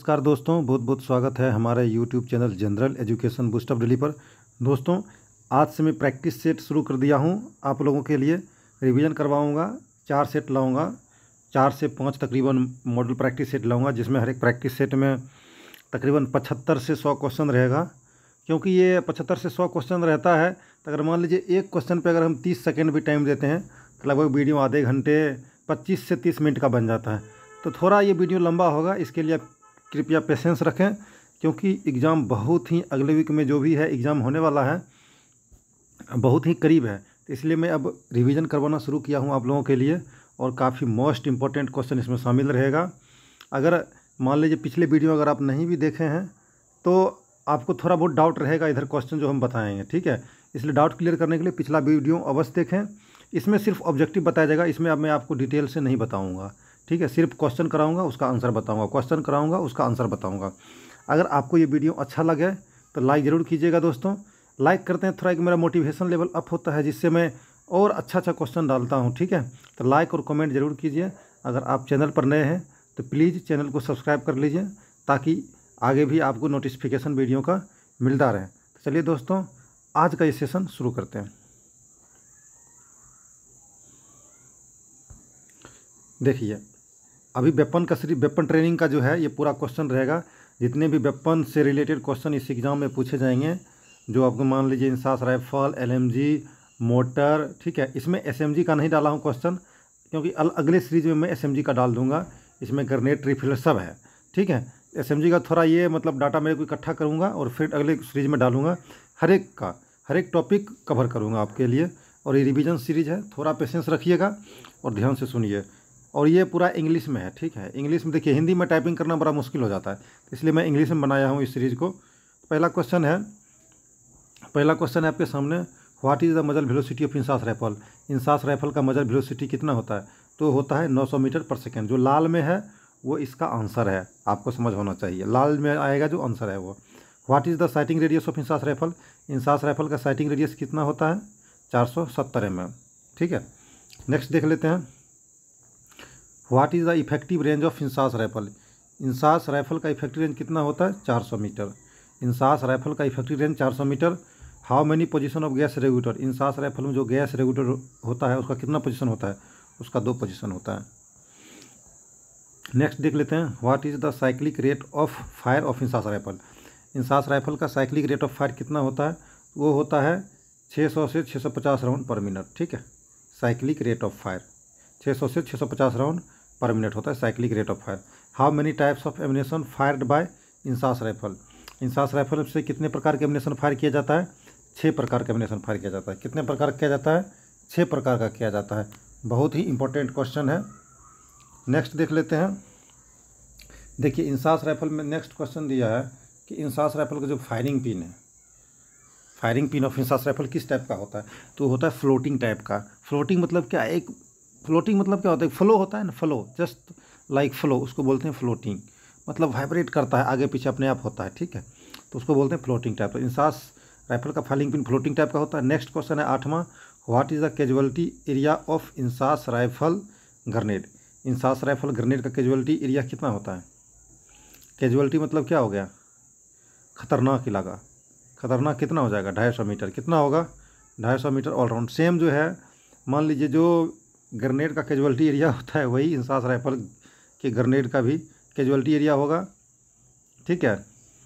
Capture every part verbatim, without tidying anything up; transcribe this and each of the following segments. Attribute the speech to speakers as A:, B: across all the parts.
A: नमस्कार दोस्तों, बहुत बहुत स्वागत है हमारे YouTube channel general education boost up daily पर। दोस्तों, आज से मैं प्रैक्टिस सेट शुरू कर दिया हूं। आप लोगों के लिए रिवीजन करवाऊंगा। चार सेट लाऊंगा, चार से पाँच तकरीबन मॉडल प्रैक्टिस सेट लाऊंगा, जिसमें हर एक प्रैक्टिस सेट में तकरीबन पचहत्तर से सौ क्वेश्चन रहेगा। क्योंकि ये पचहत्तर से सौ क्वेश्चन रहता है, तो अगर मान लीजिए एक क्वेश्चन पर अगर हम तीस सेकेंड भी टाइम देते हैं तो लगभग वीडियो आधे घंटे पच्चीस से तीस मिनट का बन जाता है। तो थोड़ा ये वीडियो लंबा होगा, इसके लिए आप कृपया पेशेंस रखें, क्योंकि एग्ज़ाम बहुत ही अगले वीक में जो भी है एग्ज़ाम होने वाला है, बहुत ही करीब है। तो इसलिए मैं अब रिवीजन करवाना शुरू किया हूं आप लोगों के लिए, और काफ़ी मोस्ट इम्पॉर्टेंट क्वेश्चन इसमें शामिल रहेगा। अगर मान लीजिए पिछले वीडियो अगर आप नहीं भी देखे हैं तो आपको थोड़ा बहुत डाउट रहेगा इधर क्वेश्चन जो हम बताएंगे, ठीक है। इसलिए डाउट क्लियर करने के लिए पिछला वीडियो अवश्य देखें। इसमें सिर्फ ऑब्जेक्टिव बताया जाएगा, इसमें अब मैं आपको डिटेल से नहीं बताऊँगा, ठीक है। सिर्फ क्वेश्चन कराऊंगा, उसका आंसर बताऊंगा, क्वेश्चन कराऊंगा, उसका आंसर बताऊंगा। अगर आपको ये वीडियो अच्छा लगे तो लाइक ज़रूर कीजिएगा दोस्तों। लाइक करते हैं थोड़ा एक मेरा मोटिवेशन लेवल अप होता है, जिससे मैं और अच्छा अच्छा क्वेश्चन डालता हूं, ठीक है। तो लाइक और कमेंट ज़रूर कीजिए। अगर आप चैनल पर नए हैं तो प्लीज़ चैनल को सब्सक्राइब कर लीजिए, ताकि आगे भी आपको नोटिफिकेशन वीडियो का मिलता रहे। तो चलिए दोस्तों, आज का ये सेशन शुरू करते हैं। देखिए, अभी वेपन का सिर्फ वेपन ट्रेनिंग का जो है ये पूरा क्वेश्चन रहेगा। जितने भी वेपन से रिलेटेड क्वेश्चन इस एग्ज़ाम में पूछे जाएंगे, जो आपको मान लीजिए इंसास राइफल, एलएमजी, मोटर, ठीक है। इसमें एसएमजी का नहीं डाला हूँ क्वेश्चन, क्योंकि अगले सीरीज में मैं एसएमजी का डाल दूंगा। इसमें ग्रेनेड, रिफिल सब है, ठीक है। एसएमजी का थोड़ा ये मतलब डाटा मेरे को इकट्ठा करूँगा और फिर अगले सीरीज में डालूंगा। हर एक का हर एक टॉपिक कवर करूँगा आपके लिए, और ये रिविज़न सीरीज है। थोड़ा पेशेंस रखिएगा और ध्यान से सुनिए। और ये पूरा इंग्लिश में है, ठीक है। इंग्लिश में देखिए, हिंदी में टाइपिंग करना बड़ा मुश्किल हो जाता है, इसलिए मैं इंग्लिश में बनाया हूँ इस सीरीज़ को। पहला क्वेश्चन है पहला क्वेश्चन है आपके सामने, what is the muzzle velocity of INSAS rifle. INSAS rifle का मजल वेलोसिटी कितना होता है? तो होता है नौ सौ मीटर पर सेकेंड। जो लाल में है वो इसका आंसर है, आपको समझ होना चाहिए। लाल में आएगा जो आंसर है वो। What is the sighting radius of INSAS rifle. INSAS rifle का साइटिंग रेडियस कितना होता है? चार सौ सत्तर एम एम, ठीक है। नेक्स्ट देख लेते हैं, what is the effective range of INSAS rifle. INSAS rifle का इफेक्टिव रेंज कितना होता है? चार सौ मीटर। इंसास राइफल का इफेक्टिव रेंज चार सौ metre. How many position of gas regulator. INSAS rifle में जो गैस रेगुलेटर होता है उसका कितना पोजीशन होता है? उसका दो पोजीशन होता है। नेक्स्ट देख लेते हैं, what is the cyclic rate of fire of INSAS rifle. INSAS rifle का साइक्लिक रेट ऑफ फायर कितना होता है? वो होता है छः सौ से छः सौ पचास राउंड पर मिनट, ठीक है। साइक्लिक रेट ऑफ फायर छः सौ से छः सौ पचास राउंड पर मिनट होता है cyclic rate of fire. How many types of ammunition fired by INSAS rifle. INSAS rifle से कितने प्रकार के एमिनेशन फायर किया जाता है? छः प्रकार का एमिनेशन फायर किया जाता है। कितने प्रकार किया जाता है? छः प्रकार का किया जाता है। बहुत ही इंपॉर्टेंट क्वेश्चन है। नेक्स्ट देख लेते हैं। देखिए, इंसास राइफल में नेक्स्ट क्वेश्चन दिया है कि इंसास राइफल का जो फायरिंग पिन है, firing pin of INSAS rifle किस टाइप का होता है? तो होता है फ्लोटिंग टाइप का। फ्लोटिंग मतलब क्या? एक फ्लोटिंग मतलब क्या होता है? फ्लो होता है ना, फ्लो, जस्ट लाइक फ्लो, उसको बोलते हैं फ्लोटिंग। मतलब वाइब्रेट करता है, आगे पीछे अपने आप होता है, ठीक है। तो उसको बोलते हैं फ्लोटिंग टाइप। तो इंसास राइफल का फायरिंग पिन फ्लोटिंग टाइप का होता है। नेक्स्ट क्वेश्चन है आठवां, what is the casualty area of INSAS rifle grenade. INSAS rifle grenade का कैजुअलिटी एरिया कितना होता है? कैजुअलिटी मतलब क्या हो गया? खतरनाक इलाका। खतरनाक कितना हो जाएगा? ढाई सौ मीटर। कितना होगा? ढाई सौ मीटर ऑल राउंड। सेम जो है, मान लीजिए जो ग्रेनेड का कैजुअलिटी एरिया होता है, वही इंसास राइफल के ग्रेनेड का भी कैजुअलिटी एरिया होगा, ठीक है।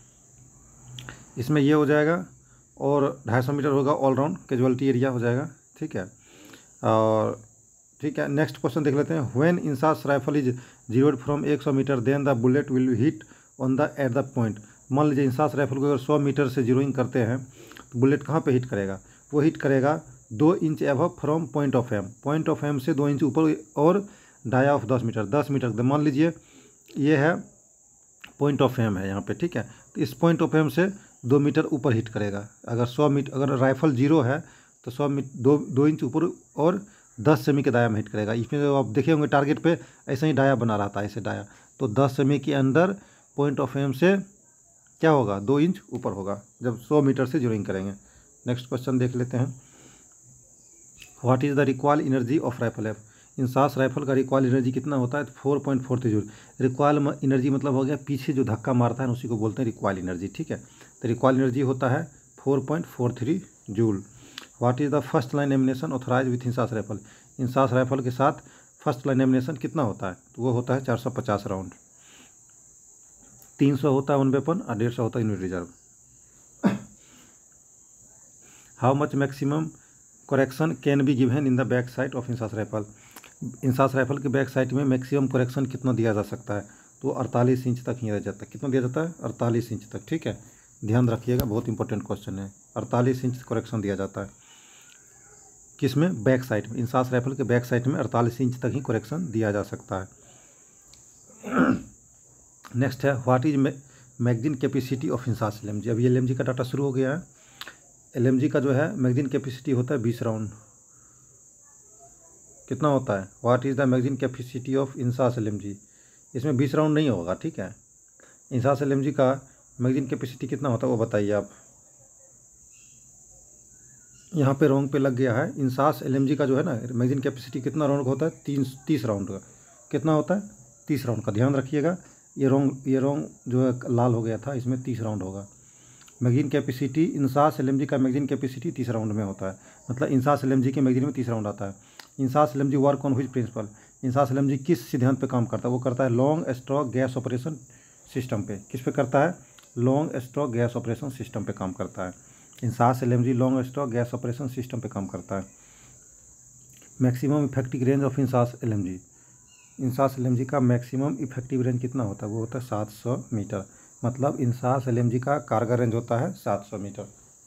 A: इसमें ये हो जाएगा, और ढाई सौ मीटर होगा ऑल राउंड कैजुअलिटी एरिया हो जाएगा, ठीक है। और ठीक है, नेक्स्ट क्वेश्चन देख लेते हैं, when INSAS rifle is zeroed from एक सौ metre then the bullet will hit on the at the point. मान लीजिए इंसास राइफल को अगर सौ मीटर से जीरोइंग करते हैं तो बुलेट कहाँ पे हिट करेगा? वो हिट करेगा दो inch above from point of aim. Point of aim से दो इंच ऊपर, और डाया ऑफ दस मीटर। दस मीटर मान लीजिए ये है पॉइंट ऑफ एम है यहाँ पे, ठीक है। तो इस पॉइंट ऑफ एम से दो मीटर ऊपर हिट करेगा। अगर सौ मीटर अगर राइफल जीरो है तो सौ मीटर दो दो इंच ऊपर और दस सेमी के दाया में हिट करेगा। इसमें जो आप देखे होंगे टारगेट पे ऐसे ही डाया बना रहता है, ऐसे डाया। तो दस सेमी के अंदर पॉइंट ऑफ एम से क्या होगा? दो इंच ऊपर होगा, जब सौ मीटर से जीरोइंग करेंगे। नेक्स्ट क्वेश्चन देख लेते हैं, what is the required energy of rifle एफ। इंसास राइफल का रिकॉइल एनर्जी कितना होता है? Four point four three joule. Recoil energy मतलब हो गया पीछे जो धक्का मारता है उसी को बोलते हैं रिकॉइल एनर्जी, ठीक है। तो रिकॉइल एनर्जी होता है four point four three joule. What is the first line ammunition authorise with INSAS rifle? INSAS rifle के साथ फर्स्ट लाइन एमिनेशन कितना होता है? तो वो होता है चार सौ पचास राउंड। तीन सौ होता है वन वेपन और डेढ़ सौ होता है unit reserve. How much maximum correction can be given in the back side of INSAS rifle? INSAS rifle के बैक साइड में मैक्सिमम करेक्शन कितना दिया जा सकता है? तो अड़तालीस इंच तक ही रह जाता है। कितना दिया जाता है? अड़तालीस इंच तक, ठीक है। ध्यान रखिएगा, बहुत इंपॉर्टेंट क्वेश्चन है। अड़तालीस इंच करेक्शन दिया जाता है किस में? बैक साइड में। इंसास राइफल के बैक साइड में अड़तालीस इंच तक ही करेक्शन दिया जा सकता है। नेक्स्ट है what is magazine capacity of INSAS L M G? अभी एल एम जी का डाटा शुरू हो गया है। एल एम जी का जो है मैगजीन कैपेसिटी होता है बीस राउंड। कितना होता है? What is the magazine capacity of INSAS L M G? इसमें बीस राउंड नहीं होगा, ठीक है। इंसास एल एम जी का मैगजीन कैपेसिटी कितना होता है वो बताइए आप। यहाँ पे रॉन्ग पे लग गया है। इंसास एल एम जी का जो है ना मैगजीन कैपेसिटी कितना राउंड का होता है? तीन तीस राउंड का। कितना होता है? तीस राउंड का। ध्यान रखिएगा, ये रॉन्ग ये रॉन्ग जो है लाल हो गया था, इसमें तीस राउंड होगा। Magazine capacity INSAS L M G का मैगजीन कैपेसिटी तीस राउंड में होता है। मतलब इंसास एल एम जी के मैगजीन में तीस राउंड आता है। INSAS L M G work on which principle? INSAS L M G किस सिद्धांत पे काम करता है? वो करता है long stroke gas operation system पे। किस पे करता है? Long stroke gas operation system पे काम करता है। INSAS L M G long stroke gas operation system पे काम करता है। Maximum effective range of INSAS L M G? INSAS L M G का मैक्सिमम इफेक्टिव रेंज कितना होता है? वो होता है सात सौ मीटर। मतलब इंसास एल एम जी का कारगर रेंज होता है सात सौ मीटर।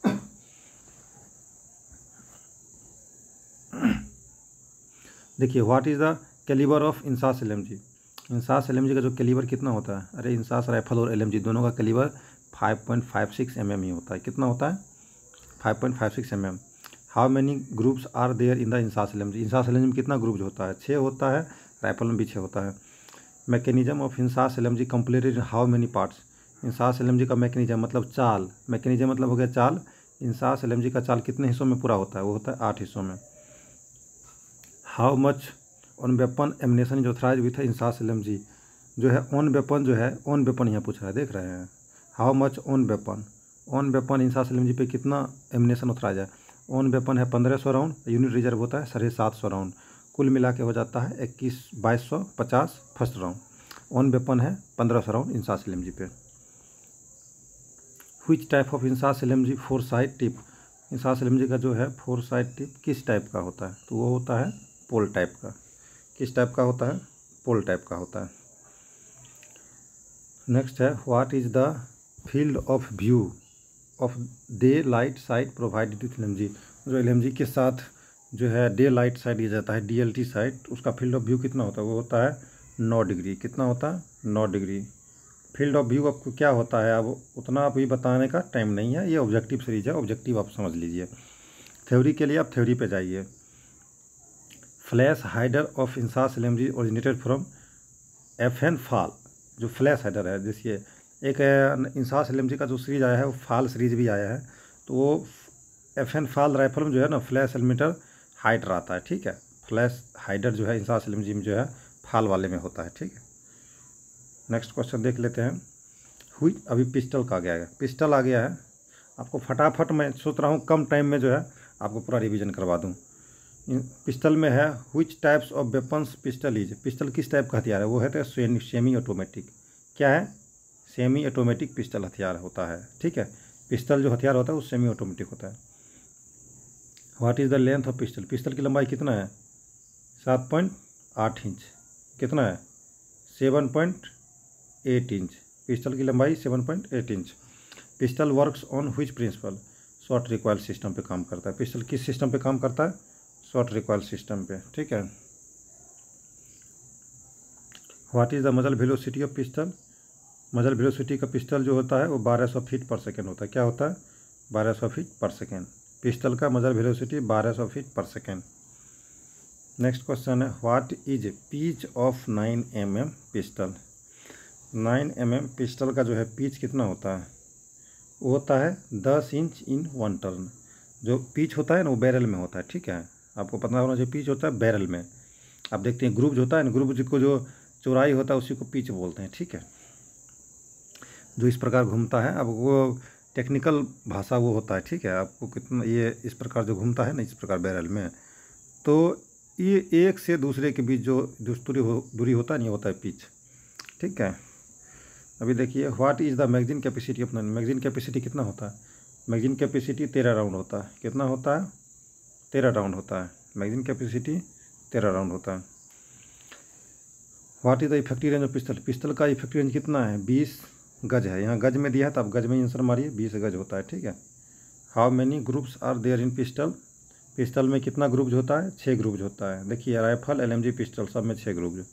A: देखिए what is the calibre of INSAS L M G? INSAS L M G का जो कैलिबर कितना होता है? अरे इंसास राइफल और एल एम जी दोनों का calibre five point five six M M ही होता है। कितना होता है? Five point five six M M. How many groups are there in the INSAS L M G? INSAS L M G में कितना ग्रुप होता है? छः होता है। राइफल में भी छः होता है। Mechanism of INSAS L M G completed in how many parts? INSAS L M G का मैकेनिज्म मतलब चाल। मैकेनिज्म मतलब हो गया चाल। इंसास एल एम जी का चाल कितने हिस्सों में पूरा होता है? वो होता है आठ हिस्सों में। How much on weapon ammunition is authorise with INSAS L M G? जो है ऑन वेपन जो है ऑन वेपन यहाँ पूछ रहा है, देख रहे हैं। How much on weapon? On weapon INSAS L M G पे कितना एमिनेशन ऑथराइज है? ऑन वेपन है पंद्रह सौ राउंड। यूनिट रिजर्व होता है साढ़े सात सौ राउंड। कुल मिला के हो जाता है इक्कीस बाईस सौ पचास फर्स्ट राउंड। ऑन वेपन है पंद्रह सौ round INSAS L M G पे। Which type of INSAS L M G four side tip? INSAS L M G का जो है फोर साइड टिप किस टाइप का होता है? तो वो होता है पोल टाइप का। किस टाइप का होता है? पोल टाइप का होता है। नेक्स्ट है what is the field of view of day light sight provided with L M G? जो एल एम जी के साथ जो है डे लाइट साइट दिया जाता है, डी एल टी साइट, उसका फील्ड ऑफ व्यू कितना होता है? वो होता है नौ डिग्री। कितना होता है? नौ डिग्री। फील्ड ऑफ व्यू आपको क्या होता है अब उतना अभी बताने का टाइम नहीं है। ये ऑब्जेक्टिव सीरीज है, ऑब्जेक्टिव आप समझ लीजिए। थ्योरी के लिए आप थ्योरी पे जाइए। Flash hider of INSAS L M G originated from F N FAL. जो फ्लैश हाइडर है, जैसे एक इंसास एल एम जी का जो सीरीज आया है वो फाल सीरीज भी आया है। तो वो एफ एन फाल राइफल में जो है ना फ्लैश एलिमेटर हाइडर आता है, ठीक है। फ्लैश हाइडर जो है इंसास एल एम जी में जो है फाल वाले में होता है, ठीक है। नेक्स्ट क्वेश्चन देख लेते हैं। हुई अभी पिस्टल का आ गया है, पिस्टल आ गया है। आपको फटाफट मैं सोच रहा हूँ कम टाइम में जो है आपको पूरा रिवीजन करवा दूँ। पिस्टल में है which types of weapons pistol is? Pistol किस टाइप का हथियार है? वो है तो सेमी ऑटोमेटिक। क्या है? सेमी ऑटोमेटिक पिस्टल हथियार होता है, ठीक है। पिस्टल जो हथियार होता है वो सेमी ऑटोमेटिक होता है। What is the length of pistol? Pistol की लंबाई कितना है? सात पॉइंट आठ इंच। कितना है? Seven point eight inch. Pistol की लंबाई seven point eight inch. Pistol works on which principle? Short recoil system पे काम करता है। पिस्टल किस सिस्टम पे काम करता है? शॉर्ट रिकॉइल सिस्टम पे, ठीक है। What is the muzzle velocity of pistol? Muzzle velocity का पिस्टल जो होता है वो बारह सौ फीट पर सेकेंड होता है। क्या होता है? बारह सौ फीट पर सेकेंड। पिस्टल का मजल वेलोसिटी बारह सौ feet per second. Next question है what is pitch of nine M M pistol? Nine M M pistol का जो है पिच कितना होता है? वो होता है दस इंच इन वन टर्न। जो पिच होता है ना वो बैरल में होता है, ठीक है। आपको पता होना चाहिए पिच होता है बैरल में। आप देखते हैं ग्रुव होता है ना, ग्रुव को जो चौड़ाई होता है उसी को पिच बोलते हैं, ठीक है, जो इस प्रकार घूमता है। अब वो टेक्निकल भाषा वो होता है, ठीक है, आपको कितना ये इस प्रकार जो घूमता है ना, इस प्रकार बैरल में, तो ये एक से दूसरे के बीच जो दूरी हो दूरी होता है नहीं, होता है पिच, ठीक है। अभी देखिए what is the magazine capacity अपना, मैगजीन कैपेसिटी कितना होता है, मैगजीन कैपेसिटी तेरह राउंड होता है, कितना होता है, तेरह राउंड होता है, मैगजीन कैपेसिटी तेरह राउंड होता है। What is the effective range of pistol, pistol का इफेक्टिव रेंज कितना है, बीस गज है, यहाँ गज में दिया है तो आप गज में आंसर मारिए, बीस गज होता है, ठीक है। How many groups are there in pistol, pistol में कितना ग्रुप्स होता है, छः ग्रुप्स होता है। देखिए राइफल, एलएमजी, पिस्टल सब में छः group.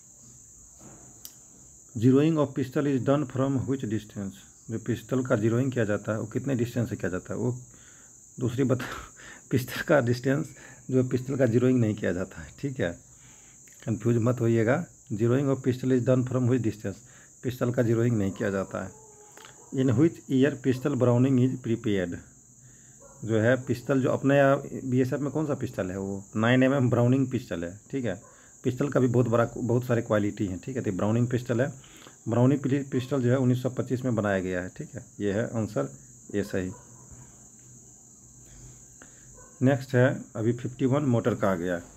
A: Zeroing of pistol is done from which distance, जो पिस्टल का जीरोइंग किया जाता है वो कितने डिस्टेंस से किया जाता है, वो दूसरी बता पिस्टल का डिस्टेंस जो पिस्टल का जीरोइंग नहीं किया जाता है, ठीक है, कंफ्यूज मत होइएगा। Zeroing of pistol is done from which distance, pistol का जीरोइंग नहीं किया जाता है। In which year pistol Browning is prepared, जो है पिस्टल जो अपने बीएसएफ में कौन सा पिस्टल है, वो nine M M Browning pistol है, ठीक है। पिस्टल का भी बहुत बड़ा बहुत सारे क्वालिटी हैं, ठीक है, तो ब्राउनिंग पिस्टल है, ब्राउनिंग पिस्टल जो है उन्नीस सौ पच्चीस में बनाया गया है, ठीक है, ये है आंसर, ये सही। नेक्स्ट है अभी फिफ्टी वन मोटर का आ गया है,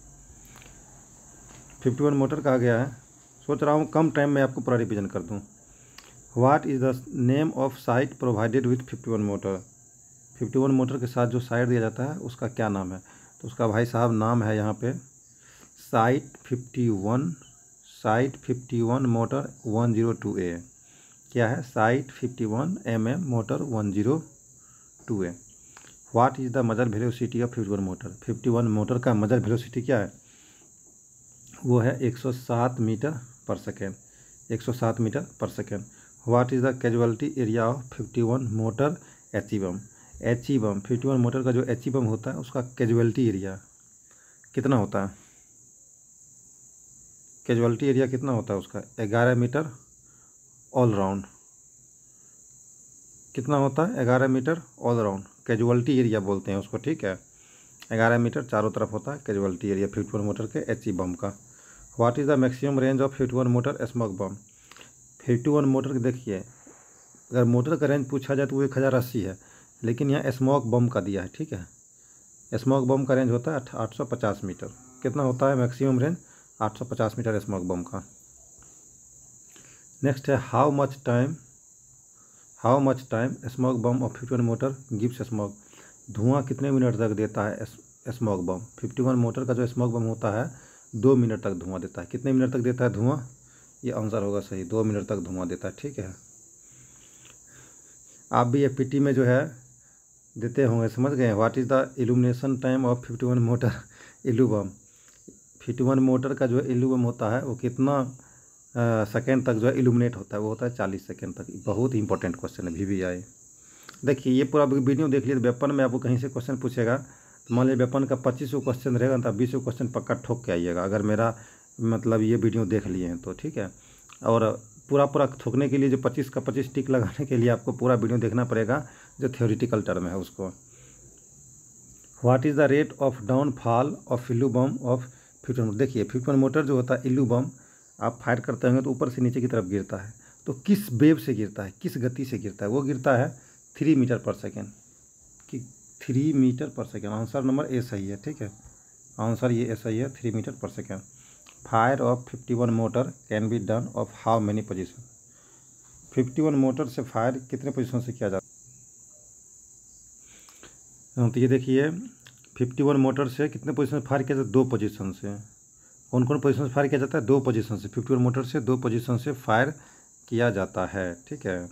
A: फिफ्टी वन मोटर का आ गया है, सोच रहा हूँ कम टाइम में आपको पूरा रिविजन कर दूँ। What is the name of sight provided with fifty one mortar, fifty one mortar के साथ जो साइट दिया जाता है उसका क्या नाम है, तो उसका भाई साहब नाम है यहाँ पे sight fifty one, sight fifty one mortar one zero two A, क्या है, sight fifty one M M mortar one zero two A. What is the muzzle velocity of fifty one mortar, fifty one mortar का muzzle velocity क्या है, वो है एक सौ सात मीटर पर सेकेंड, एक सौ सात metre per second. What is the casualty area of fifty one mortar H E bomb, H E bomb fifty one mortar का जो एच ई बम होता है उसका कैजुअलिटी एरिया कितना होता है, कैजुअलिटी एरिया कितना होता है उसका, ग्यारह मीटर ऑल राउंड, कितना होता है, ग्यारह metre all round, casualty area बोलते हैं उसको, ठीक है, ग्यारह मीटर चारों तरफ होता है casualty area fifty one mortar के एच ई बम का। What is the maximum range of fifty one mortar smoke bomb, fifty one mortar के देखिए अगर मोटर का रेंज पूछा जाए तो वो एक हज़ार अस्सी है, लेकिन यहाँ स्मोक बम का दिया है, ठीक है, स्मोक बम का रेंज होता है आठ सौ पचास मीटर, कितना होता है मैक्सिमम रेंज, आठ सौ पचास मीटर स्मोक बम का। नेक्स्ट है how much time, how much time smoke bomb of fifty one mortar gives smoke, धुआं कितने मिनट तक देता है smoke bomb, fifty one mortar का जो स्मोक बम होता है दो मिनट तक धुआं देता है, कितने मिनट तक देता है धुआं, ये आंसर होगा सही, दो मिनट तक धुआं देता है, ठीक है। आप भी एफपीटी में जो है देते होंगे, समझ गए। What is the illumination time of fifty one mortar illu bomb, fifty one mortar का जो इल्लू बम होता है वो कितना सेकेंड तक जो है इल्यूमिनेट होता है, वो होता है चालीस सेकेंड तक। बहुत ही इंपॉर्टेंट क्वेश्चन है वी वी आई। देखिए ये पूरा वीडियो देख लीजिए, वेपन में आपको कहीं से क्वेश्चन पूछेगा तो मान लीजिए वेपन का पच्चीस सौ क्वेश्चन रहेगा तो बीस सौ क्वेश्चन पक्का ठोक के आइएगा, अगर मेरा मतलब ये वीडियो देख लिए हैं तो, ठीक है। और पूरा पूरा थोकने के लिए जो पच्चीस का पच्चीस टिक लगाने के लिए आपको पूरा वीडियो देखना पड़ेगा जो थ्योरेटिकल टर्म है उसको। What is the rate of downfall of illu bomb of fifty one, देखिए फिफ्टी वन मोटर जो होता है इल्लू बम आप फायर करते होंगे तो ऊपर से नीचे की तरफ गिरता है, तो किस वेव से गिरता है, किस गति से गिरता है, वो गिरता है थ्री मीटर पर सेकेंड, कि three metre per second, answer number A सही है, ठीक है, आंसर ये ए सही है, three metre per second. Fire of fifty one mortar can be done of how many position, fifty one mortar से fire कितने पोजीशन से किया जाता है, तो ये देखिए फिफ्टी वन मोटर से कितने पोजीशन से फायर किया जाता है, दो पोजीशन से। कौन कौन पोजीशन से फायर किया जाता है, दो पोजीशन से, फिफ्टी वन मोटर से दो पोजीशन से फायर किया जाता है, ठीक है।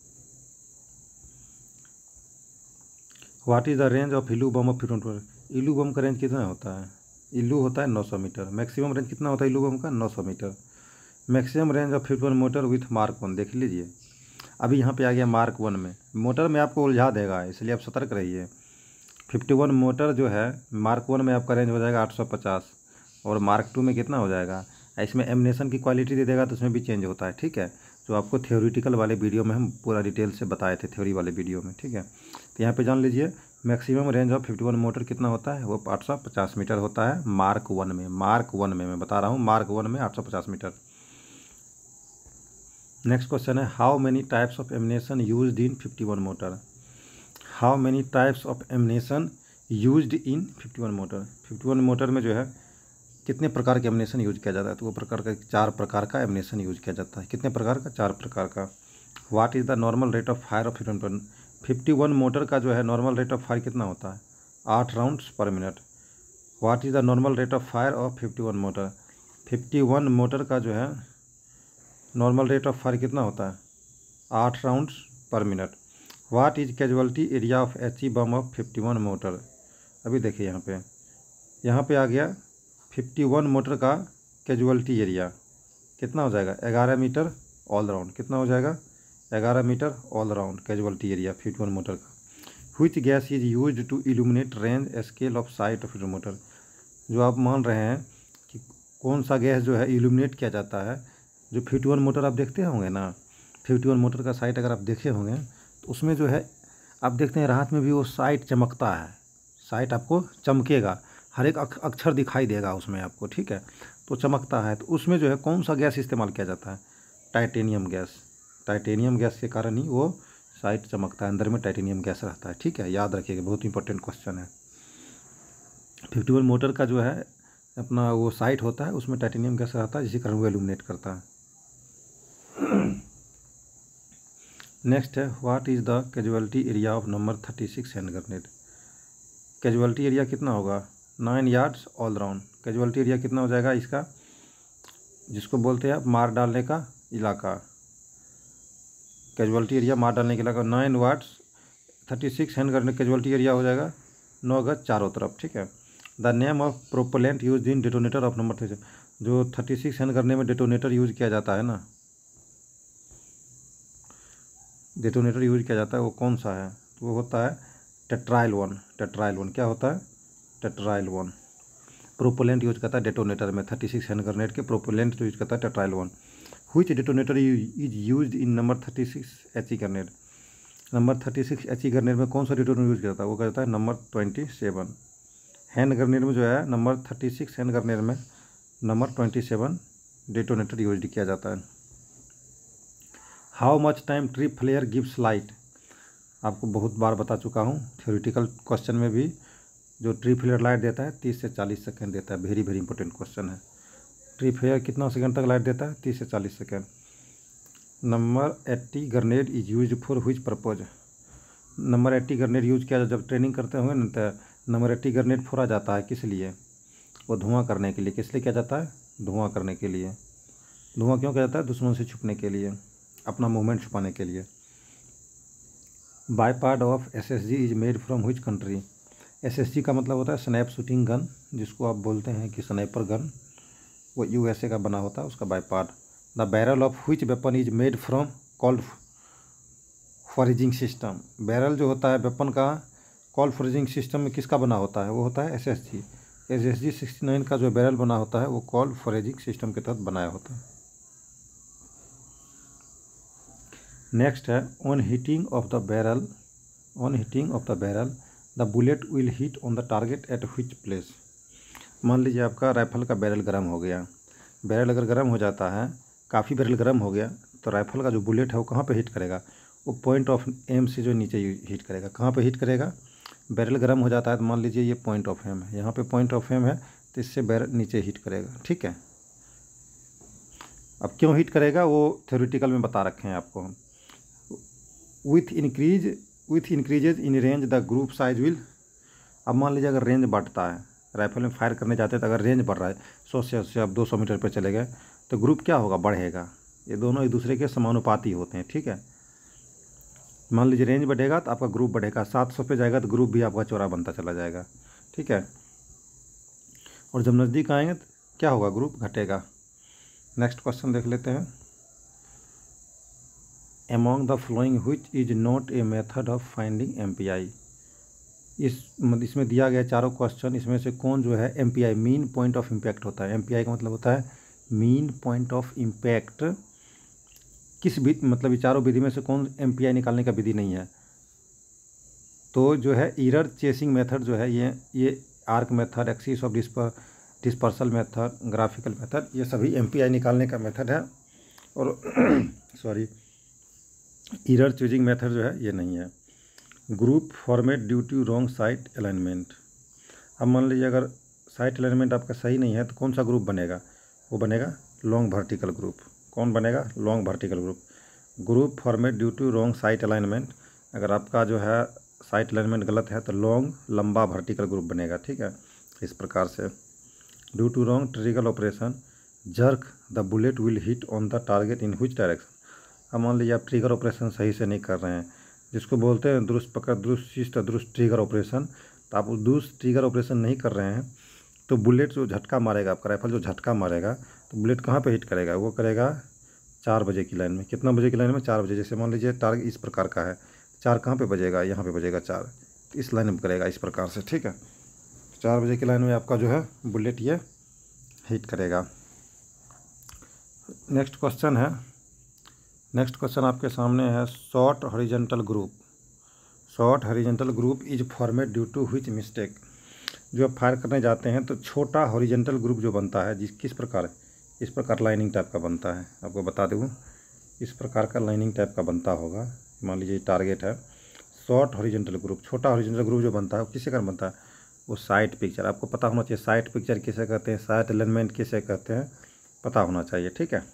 A: What is the range of illu bomb of fifty one mortar, illu bomb का रेंज कितना होता है, इल्लू होता है नौ सौ मीटर, मैक्सिमम रेंज कितना होता है इल्लू बम का, नौ सौ metre. Maximum range of fifty one mortar with mark one, देख लीजिए अभी यहाँ पे आ गया मार्क वन में, मोटर में आपको उलझा देगा इसलिए आप सतर्क रहिए। फिफ्टी वन मोटर जो है मार्क वन में आपका रेंज हो जाएगा आठ सौ पचास और मार्क टू में कितना हो जाएगा, इसमें एमिनेशन की क्वालिटी दे देगा तो उसमें भी चेंज होता है, ठीक है, जो आपको थ्योरेटिकल वाले वीडियो में हम पूरा डिटेल से बताए थे थ्योरी वाले वीडियो में, ठीक है। तो यहाँ पे जान लीजिए maximum range of fifty one mortar कितना होता है, वो आठ सौ पचास मीटर होता है मार्क वन में। मार्क वन में मैं बता रहा हूँ, मार्क वन में आठ सौ पचास मीटर। नेक्स्ट क्वेश्चन है, how many types of ammunition used in fifty one mortar. How many types of ammunition used in fifty one mortar. Fifty one mortar में जो है कितने प्रकार के एमिनेशन यूज किया जाता है, तो वो प्रकार का चार प्रकार का एमिनेशन यूज किया जाता है। कितने प्रकार का, चार प्रकार का। What is the normal rate of fire of fifty one. Fifty one mortar का जो है नॉर्मल रेट ऑफ फायर कितना होता है, आठ rounds per minute. What is the normal rate of fire of fifty one mortar. Fifty one mortar का जो है नॉर्मल रेट ऑफ फायर कितना होता है, आठ rounds per minute. What is casualty area of H E bomb of fifty one mortar. अभी देखिए यहाँ पे यहाँ पे आ गया फिफ्टी वन मोटर का कैजुअलिटी एरिया कितना हो जाएगा, ग्यारह मीटर ऑल राउंड। कितना हो जाएगा, ग्यारह metre all round casualty area fifty one mortar का। Which gas is used to illuminate range scale of sight of fifty one mortar. जो आप मान रहे हैं कि कौन सा गैस जो है इल्यूमिनेट किया जाता है, जो फिफ्टी वन मोटर आप देखते होंगे ना, फिफ्टी वन मोटर का साइट अगर आप देखे होंगे तो उसमें जो है आप देखते हैं रात में भी वो साइट चमकता है, साइट आपको चमकेगा, हर एक अक्षर दिखाई देगा उसमें आपको, ठीक है, तो चमकता है। तो उसमें जो है कौन सा गैस इस्तेमाल किया जाता है, टाइटेनियम गैस। टाइटेनियम गैस के कारण ही वो साइट चमकता है, अंदर में टाइटेनियम गैस रहता है, ठीक है, याद रखिएगा, बहुत इंपॉर्टेंट क्वेश्चन है। फिफ्टी वन मोटर का जो है अपना वो साइट होता है, उसमें टाइटेनियम गैस रहता है, जिसके कारण वो इल्यूमिनेट करता है। नेक्स्ट है, what is the casualty area of number thirty six hand grenade. Casualty area कितना होगा, nine yards all round. Casualty area कितना हो जाएगा इसका, जिसको बोलते हैं मार डालने का इलाका। कैजुअलिटी एरिया मार डालने का इलाका nine watts, thirty six hand grenade casualty area हो जाएगा नौ गज चारों तरफ, ठीक है। The name of propellant use in detonator of number thirty. जो थर्टी सिक्स हैंड करने में डेटोनेटर यूज किया जाता है ना, डेटोनेटर यूज किया जाता है वो कौन सा है, तो वो होता है टेट्राइल वन। टेट्राइल वन क्या होता है, टेट्राइल वन। प्रोपेलेंट यूज करता है डेटोनेटर में, थर्टी सिक्स हैंड ग्रेनेड के प्रोपेलेंट यूज करता है tetryl one. Which detonator is use in number thirty six H E grenade. Number thirty six H E grenade में कौन सा डेटोनेटर यूज किया जाता है, वो कहता है number twenty seven. Hand grenade में जो है number thirty six hand grenade में number twenty seven detonator use किया जाता है। How much time trip flare gives light. आपको बहुत बार बता चुका हूँ थ्योरेटिकल क्वेश्चन में भी, जो ट्रिप फ्लेयर लाइट देता है तीस से चालीस सेकंड देता है। वेरी वेरी इंपॉर्टेंट क्वेश्चन है। ट्रिप फ्लेयर कितना सेकंड तक लाइट देता है, तीस से चालीस second. Number eighty grenade is use for which purpose. Number eighty grenade use किया जब ट्रेनिंग करते होंगे ना, तो नंबर एट्टी ग्रेनेड फोड़ा जाता है किस लिए, वो धुआं करने के लिए। किस लिए किया जाता है, धुआं करने के लिए। धुआं क्यों किया जाता है, दुश्मन से छुपने के लिए, अपना मूवमेंट छुपाने के लिए। Bipod of S S G is made from which country. S S G का मतलब होता है स्नैप शूटिंग गन, जिसको आप बोलते हैं कि स्नाइपर गन, वो यू एस ए का बना होता है, उसका bipod. The barrel of which weapon is made from called forging system. Barrel जो होता है वेपन का कॉल फॉरेजिंग सिस्टम में किसका बना होता है, वो होता है S S G. S S G sixty nine का जो बैरल बना होता है वो कॉल फॉरेजिंग सिस्टम के तहत बनाया होता है। नेक्स्ट है, on heating of the barrel, on heating of the barrel the bullet will hit on the target at which place. मान लीजिए आपका राइफल का बैरल गर्म हो गया। बैरल अगर गर्म हो जाता है, काफ़ी बैरल गर्म हो गया, तो राइफल का जो बुलेट है वो कहाँ पे हिट करेगा, वो पॉइंट ऑफ एम से जो नीचे हिट करेगा। कहाँ पे हिट करेगा, बैरल गर्म हो जाता है तो मान लीजिए ये पॉइंट ऑफ एम है, यहाँ पे पॉइंट ऑफ एम है, तो इससे बैरल नीचे हिट करेगा, ठीक है। अब क्यों हिट करेगा वो थ्योरेटिकल में बता रखे हैं आपको। With increase with increases in range the group size will. अब मान लीजिए अगर रेंज बढ़ता है, राइफल में फायर करने जाते हैं तो अगर रेंज बढ़ रहा है सौ से अस्सी, अब दो सौ मीटर पर चले गए, तो ग्रुप क्या होगा, बढ़ेगा। ये दोनों एक दूसरे के समानुपाती होते हैं, ठीक है। मान लीजिए रेंज बढ़ेगा तो आपका ग्रुप बढ़ेगा, सात सौ पे जाएगा तो ग्रुप भी आपका चौड़ा बनता चला जाएगा, ठीक है। और जब नज़दीक आएंगे तो क्या होगा, ग्रुप घटेगा। नेक्स्ट क्वेश्चन देख लेते हैं। Among the following which is not a method of finding M P I. इस इसमें दिया गया चारों क्वेश्चन, इसमें से कौन जो है M P I mean point of impact होता है। एम पी आई का मतलब होता है मीन पॉइंट ऑफ इम्पैक्ट। किस विधि, मतलब ये चारों विधि में से कौन एम पी आई निकालने का विधि नहीं है, तो जो है एरर चेसिंग मेथड जो है ये ये arc method, axis of disper dispersal method, graphical method, ये सभी एमपीआई निकालने का मेथड है। और सॉरी एरर चेजिंग मेथड जो है ये नहीं है। Group format due to wrong sight alignment. अब मान लीजिए अगर साइट अलाइनमेंट आपका सही नहीं है तो कौन सा ग्रुप बनेगा? वो बनेगा लॉन्ग वर्टिकल ग्रुप। कौन बनेगा? Long vertical group. Group format due to wrong sight alignment, अगर आपका जो है साइट अलाइनमेंट गलत है तो लॉन्ग लंबा वर्टिकल ग्रुप बनेगा। ठीक है, इस प्रकार से। Due to wrong trigger operation jerk the bullet will hit on the target in which direction. अब मान लीजिए आप ट्रिगर ऑपरेशन सही से नहीं कर रहे हैं, जिसको बोलते हैं दुरुस्त पकड़, दुरुस्त शिष्ट, दुरुस्त ट्रिगर ऑपरेशन, तो आप दुरुस्त ट्रिगर ऑपरेशन नहीं कर रहे हैं तो बुलेट जो झटका मारेगा, आपका राइफल जो झटका मारेगा तो बुलेट कहाँ पे हिट करेगा? वो करेगा चार बजे की लाइन में। कितना बजे की लाइन में? चार बजे। जैसे मान लीजिए टारगेट इस प्रकार का है, चार कहाँ पे बजेगा? यहाँ पे बजेगा चार, तो इस लाइन में करेगा इस प्रकार से। ठीक है, चार बजे की लाइन में आपका जो है बुलेट ये हिट करेगा। नेक्स्ट क्वेश्चन है, नेक्स्ट क्वेश्चन आपके सामने है short horizontal group. Short horizontal group is format due to which mistake. जो आप फायर करने जाते हैं तो छोटा हॉरिजॉन्टल ग्रुप जो बनता है, जिस किस प्रकार, इस प्रकार लाइनिंग टाइप का बनता है। आपको बता दूँ, इस प्रकार का लाइनिंग टाइप का बनता होगा। मान लीजिए टारगेट है, शॉर्ट हॉरिजॉन्टल ग्रुप, छोटा हॉरिजॉन्टल ग्रुप जो बनता है वो किससे कर बनता है? वो साइट पिक्चर। आपको पता होना चाहिए साइट पिक्चर किसे कहते हैं, साइट एलिमेंट किसे कहते हैं, पता होना चाहिए। ठीक है।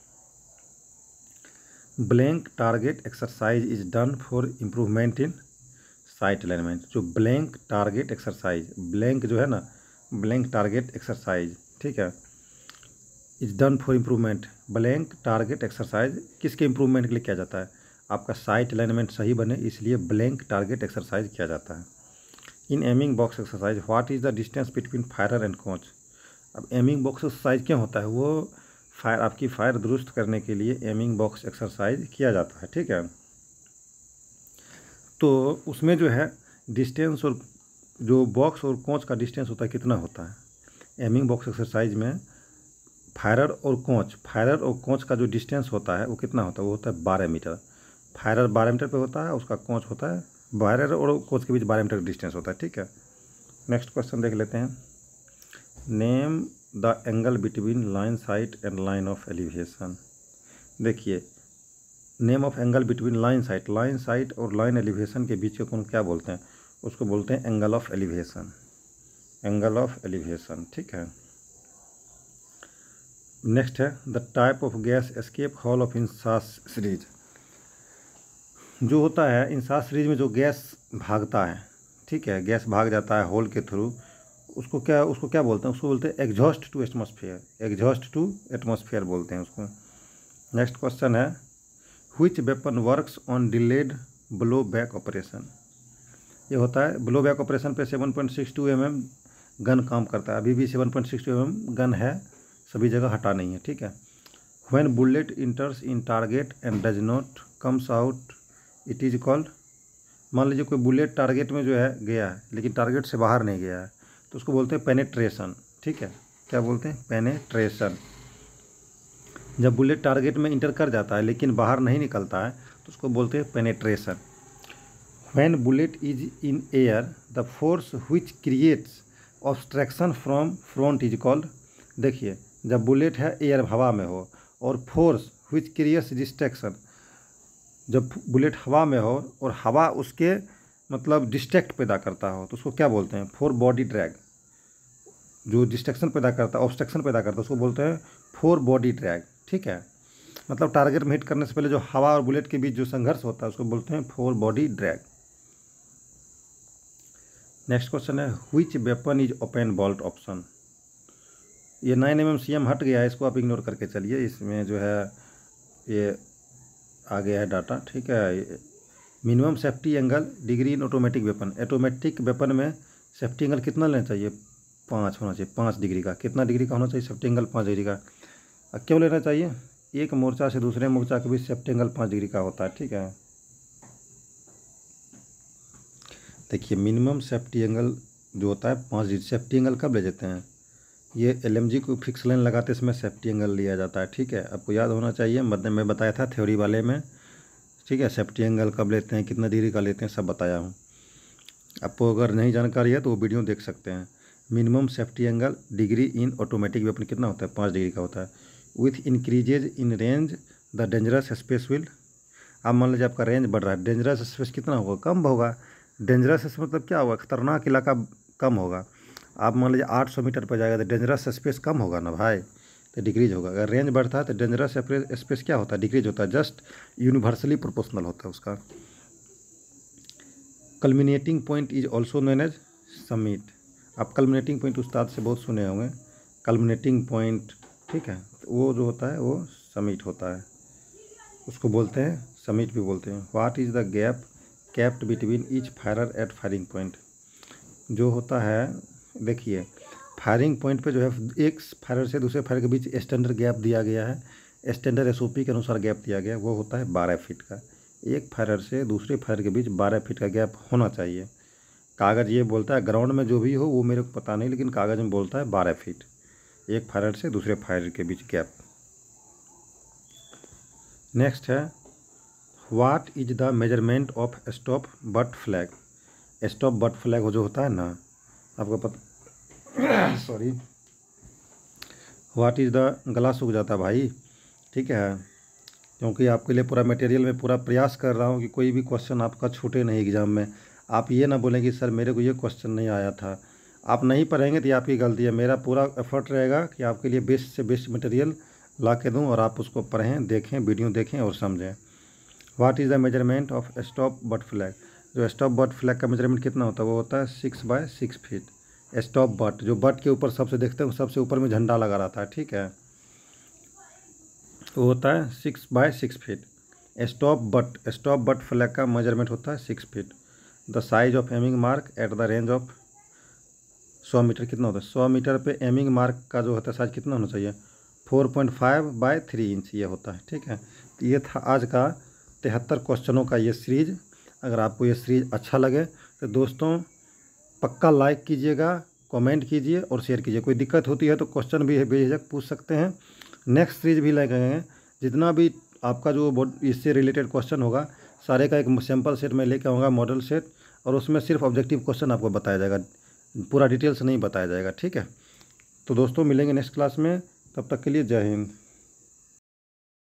A: Blank target exercise is done for improvement in sight alignment. जो ब्लैंक टारगेट एक्सरसाइज, ब्लैंक जो है ना, ब्लैंक टारगेट एक्सरसाइज, ठीक है, is done for improvement. Blank target exercise किसके इम्प्रूवमेंट के लिए किया जाता है? आपका साइट अलाइनमेंट सही बने, इसलिए ब्लैंक टारगेट एक्सरसाइज किया जाता है। In aiming box exercise what is the distance between firer and coach. अब एमिंग बॉक्स एक्सरसाइज क्यों होता है? वो फायर, आपकी फायर दुरुस्त करने के लिए एमिंग बॉक्स एक्सरसाइज किया जाता है। ठीक है, तो उसमें जो है डिस्टेंस और जो बॉक्स और कोच का डिस्टेंस होता है कितना होता है? एमिंग बॉक्स एक्सरसाइज में फायरर और कोच, फायरर और कोच का जो डिस्टेंस होता है वो कितना होता है? वो होता है बारह मीटर। फायरर बारह मीटर पे होता है, उसका कोच होता है, फायरर और कोच के बीच बारह मीटर का डिस्टेंस होता है। ठीक है, नेक्स्ट क्वेश्चन देख लेते हैं। Name the angle between line sight and line of elevation. देखिए, name of angle between line sight, line sight और लाइन एलिवेशन के बीच को क्या बोलते हैं? उसको बोलते हैं angle of elevation, angle of elevation. ठीक है, नेक्स्ट है the type of gas escape hole of INSAS series. जो होता है इंसास सीरीज में जो गैस भागता है, ठीक है, गैस भाग जाता है होल के थ्रू, उसको क्या उसको क्या बोलते हैं? उसको बोलते हैं exhaust to atmosphere, exhaust to atmosphere बोलते हैं उसको। नेक्स्ट क्वेश्चन है which weapon works on delayed blow back operation. ये होता है ब्लो बैक ऑपरेशन पे seven point six two M M gun काम करता है। अभी भी seven point six two M M gun है, सभी जगह हटा नहीं है। ठीक है, when bullet enters in target and does not comes out it is called. मान लीजिए कोई बुलेट टारगेट में जो है गया है लेकिन टारगेट से बाहर नहीं गया है तो उसको बोलते हैं पेनेट्रेशन। ठीक है, क्या बोलते हैं? पेनेट्रेशन। जब बुलेट टारगेट में इंटर कर जाता है लेकिन बाहर नहीं निकलता है तो उसको बोलते हैं penetration. When bullet is in air the force which creates obstruction from front is called. देखिए, जब बुलेट है एयर हवा में हो और फोर्स व्हिच क्रिएट्स डिस्ट्रैक्शन, जब बुलेट हवा में हो और हवा उसके मतलब डिस्ट्रैक्ट पैदा करता हो तो उसको क्या बोलते हैं? Fore body drag. जो डिस्ट्रैक्शन पैदा करता है, ऑब्स्ट्रक्शन पैदा करता है, उसको बोलते हैं फोर बॉडी ड्रैग। ठीक है, मतलब टारगेट में हिट करने से पहले जो हवा और बुलेट के बीच जो संघर्ष होता है उसको बोलते हैं fore body drag. Next question है which weapon is open bolt option. ये nine M M C M हट गया है, इसको आप इग्नोर करके चलिए। इसमें जो है ये आ गया है डाटा। ठीक है, minimum safety angle degree in automatic weapon. Automatic weapon में सेफ्टी एंगल कितना लेना चाहिए? पाँच होना चाहिए, पाँच डिग्री का। कितना डिग्री का होना चाहिए सेफ्टी एंगल? पाँच डिग्री का। क्यों लेना चाहिए? एक मोर्चा से दूसरे मोर्चा के बीच सेफ्टी एंगल पाँच डिग्री का होता है। ठीक है, देखिए मिनिमम सेफ्टी एंगल जो होता है पाँच डिग्री। सेफ्टी एंगल कब ले जाते हैं? ये एलएमजी को फिक्स लाइन लगाते समय सेफ्टी एंगल लिया जाता है। ठीक है, आपको याद होना चाहिए, मतलब मैं बताया था थ्योरी वाले में। ठीक है, सेफ्टी एंगल कब लेते हैं, कितना डिग्री का लेते हैं, सब बताया हूँ। आपको अगर नहीं जानकारी है तो वो वीडियो देख सकते हैं। Minimum safety angle degree in automatic weapon कितना होता है, पाँच डिग्री का होता है। With increases in range the dangerous space will, आप मान लीजिए आपका रेंज बढ़ रहा है, डेंजरस स्पेस कितना होगा, कम होगा। डेंजरस मतलब क्या होगा, खतरनाक इलाका कम होगा। आप मान लीजिए आठ सौ मीटर पर जाएगा तो डेंजरस स्पेस कम होगा ना भाई, तो डिक्रीज होगा। अगर रेंज बढ़ता है तो डेंजरस स्पेस क्या होता है, डिक्रीज होता है, जस्ट यूनिवर्सली प्रोपोर्शनल होता है उसका। Culminating point is also known as summit, आप कल्मिनेटिंग पॉइंट उस्ताद से बहुत सुने होंगे, कल्मिनेटिंग पॉइंट, ठीक है, तो वो जो होता है वो समिट होता है, उसको बोलते हैं समिट भी बोलते हैं। What is the gap kept between each firer at firing point, जो होता है देखिए फायरिंग पॉइंट पे जो है एक फायर से दूसरे फायर के बीच स्टैंडर्ड गैप दिया गया है, स्टैंडर्ड एसओपी के अनुसार गैप दिया गया है, वो होता है बारह फीट का। एक फायर से दूसरे फायर के बीच बारह फीट का गैप होना चाहिए। कागज़ ये बोलता है, ग्राउंड में जो भी हो वो मेरे को पता नहीं, लेकिन कागज़ में बोलता है बारह फीट एक फायर से दूसरे फायर के बीच गैप। नेक्स्ट है what is the measurement of stop butt flag, stop butt flag जो होता है ना, आपको पता सॉरी व्हाट इज़ द, गला सूख जाता भाई, ठीक है, क्योंकि आपके लिए पूरा मटेरियल में पूरा प्रयास कर रहा हूँ कि कोई भी क्वेश्चन आपका छूटे नहीं एग्ज़ाम में। आप ये ना बोलें कि सर मेरे को ये क्वेश्चन नहीं आया था, आप नहीं पढ़ेंगे तो ये आपकी गलती है। मेरा पूरा एफर्ट रहेगा कि आपके लिए बेस्ट से बेस्ट मटेरियल ला के दूँ और आप उसको पढ़ें, देखें, वीडियो देखें और समझें। What is the measurement of stop butt flag, जो स्टॉप बट फ्लैग का मेजरमेंट कितना होता है, वो होता है six by six feet. Stop butt, जो बट के ऊपर सबसे देखते हैं सबसे ऊपर में झंडा लगा रहता है, ठीक है, वो होता है six by six feet. Stop butt, stop butt flag का मेजरमेंट होता है six feet. The size of aiming mark at the range of सौ मीटर कितना होता है, सौ मीटर पे एमिंग मार्क का जो होता है साइज कितना होना चाहिए, four point five by three inch ये होता है, ठीक है। तो ये था आज का तिहत्तर क्वेश्चनों का ये सीरीज। अगर आपको ये सीरीज अच्छा लगे तो दोस्तों पक्का लाइक कीजिएगा, कमेंट कीजिए और शेयर कीजिए। कोई दिक्कत होती है तो क्वेश्चन भी बेझिझक पूछ सकते हैं, नेक्स्ट सीरीज भी लेके आएंगे। जितना भी आपका जो इससे रिलेटेड क्वेश्चन होगा सारे का एक सैम्पल सेट में लेके आऊँगा, मॉडल सेट, और उसमें सिर्फ ऑब्जेक्टिव क्वेश्चन आपको बताया जाएगा, पूरा डिटेल्स नहीं बताया जाएगा, ठीक है। तो दोस्तों मिलेंगे नेक्स्ट क्लास में, तब तक के लिए जय हिंद।